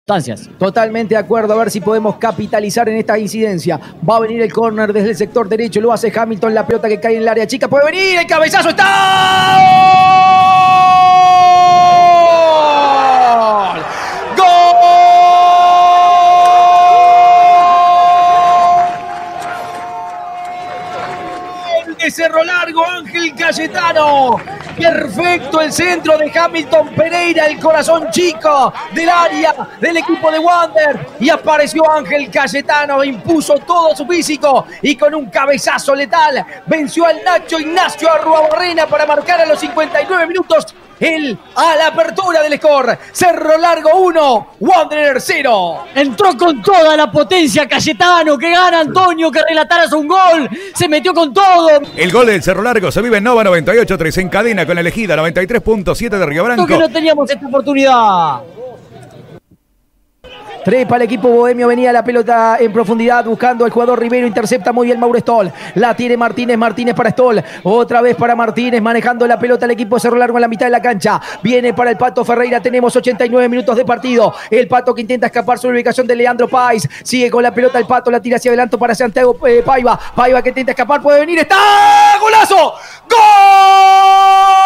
Totalmente de acuerdo, a ver si podemos capitalizar en esta incidencia. Va a venir el córner desde el sector derecho, lo hace Hamilton, la pelota que cae en el área chica, puede venir, el cabezazo está. ¡Gol! De Cerro Largo, Ángel Cayetano. Perfecto el centro de Hamilton Pereira, el corazón chico del área del equipo de Wander. Y apareció Ángel Cayetano, impuso todo su físico y con un cabezazo letal venció al Nacho Ignacio Arruabarrena para marcar a los 59 minutos a la apertura del score. Cerro Largo 1, Wanderer 0. Entró con toda la potencia Cayetano, que gana Antonio, que relataras un gol, se metió con todo. El gol del Cerro Largo se vive en Nova 98.3 en cadena con Elegida 93.7 de Río Branco. Que no teníamos esta oportunidad. Trepa el equipo bohemio, venía la pelota en profundidad buscando al jugador Rivero, intercepta muy bien Mauro Stoll, la tiene Martínez para Stoll, otra vez para Martínez, manejando la pelota el equipo de Cerro Largo en la mitad de la cancha, viene para el Pato Ferreira, tenemos 89 minutos de partido, el Pato que intenta escapar sobre la ubicación de Leandro Páez, sigue con la pelota el Pato, la tira hacia adelante para Santiago Paiva que intenta escapar, puede venir, está, ¡golazo! ¡Gol!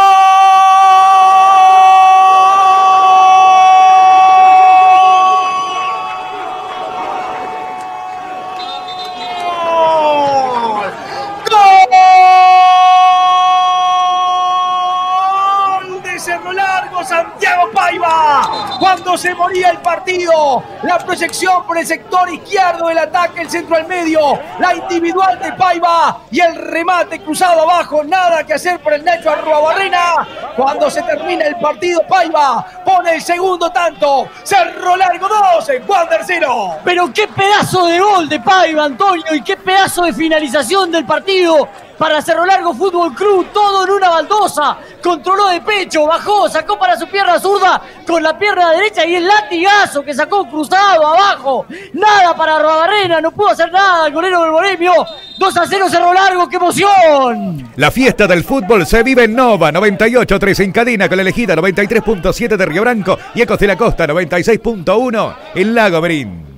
Cerro Largo, Santiago Paiva, cuando se moría el partido, la proyección por el sector izquierdo del ataque, el centro al medio, la individual de Paiva y el remate cruzado abajo, nada que hacer por el Nacho Arruabarrena. Cuando se termina el partido, Paiva pone el segundo tanto, Cerro Largo 2, Wander 0. Pero qué pedazo de gol de Paiva, Antonio, y qué pedazo de finalización del partido para Cerro Largo Fútbol Club, todo en una baldosa, controló de pecho, bajó, sacó para su pierna zurda con la pierna derecha y el latigazo que sacó cruzado abajo, nada para Arruabarrena, no pudo hacer nada el golero del Bohemio. 2-0 Cerro Largo, ¡qué emoción! La fiesta del fútbol se vive en Nova 98.3 en cadena con la Elegida 93.7 de Río Branco y Ecos de la Costa 96.1 en Lago Merín.